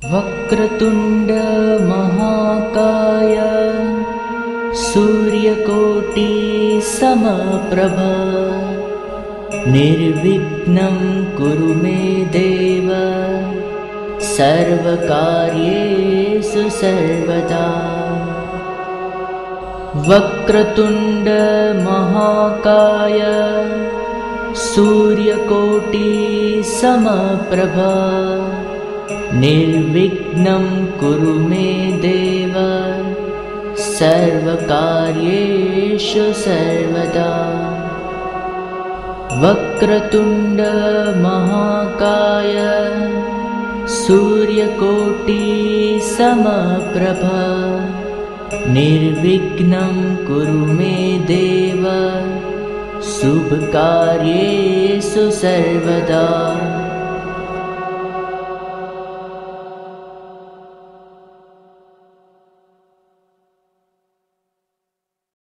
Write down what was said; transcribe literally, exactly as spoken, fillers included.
वक्रतुण्ड महाकाय सूर्यकोटि समप्रभ निर्विघ्नं कुरु मे देव सर्वकार्येषु सर्वदा। वक्रतुण्ड महाकाय सूर्यकोटि समप्रभ निर्विघ्नं कुरु मे देव सर्वकार्येषु सर्वदा। वक्रतुण्ड महाकाय सूर्यकोटि समप्रभ निर्विघ्नं कुरु मे देव शुभकार्येषु सर्वदा।